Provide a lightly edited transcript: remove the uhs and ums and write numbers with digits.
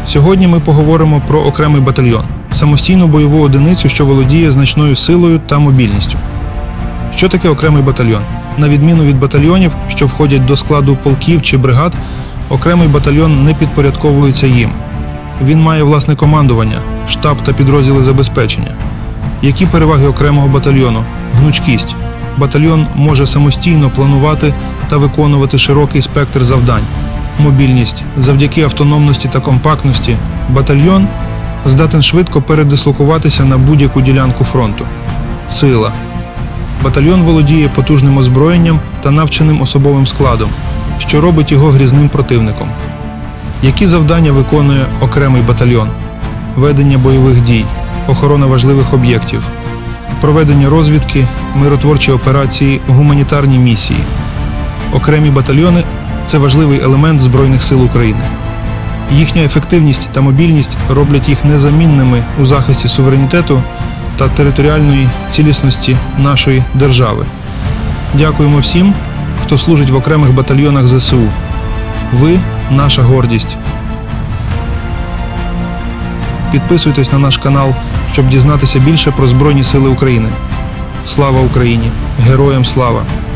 Сьогодні ми поговоримо про окремий батальйон – самостійну бойову одиницю, що володіє значною силою та мобільністю. Що таке окремий батальйон? На відміну від батальйонів, що входять до складу полків чи бригад, окремий батальйон не підпорядковується їм. Він має власне командування, штаб та підрозділи забезпечення. Які переваги окремого батальйону? Гнучкість. Батальйон може самостійно планувати та виконувати широкий спектр завдань. Мобільність. Завдяки автономності та компактності батальйон здатен швидко передислокуватися на будь-яку ділянку фронту. Сила. Батальйон володіє потужним озброєнням та навченим особовим складом, що робить його грізним противником. Які завдання виконує окремий батальйон? Ведення бойових дій, охорона важливих об'єктів, проведення розвідки, миротворчі операції, гуманітарні місії. Окремі батальйони – це важливий елемент Збройних сил України. Їхня ефективність та мобільність роблять їх незамінними у захисті суверенітету та територіальної цілісності нашої держави. Дякуємо всім, хто служить в окремих батальйонах ЗСУ. Ви – наша гордість. Підписуйтесь на наш канал, щоб дізнатися більше про Збройні Сили України. Слава Україні! Героям слава!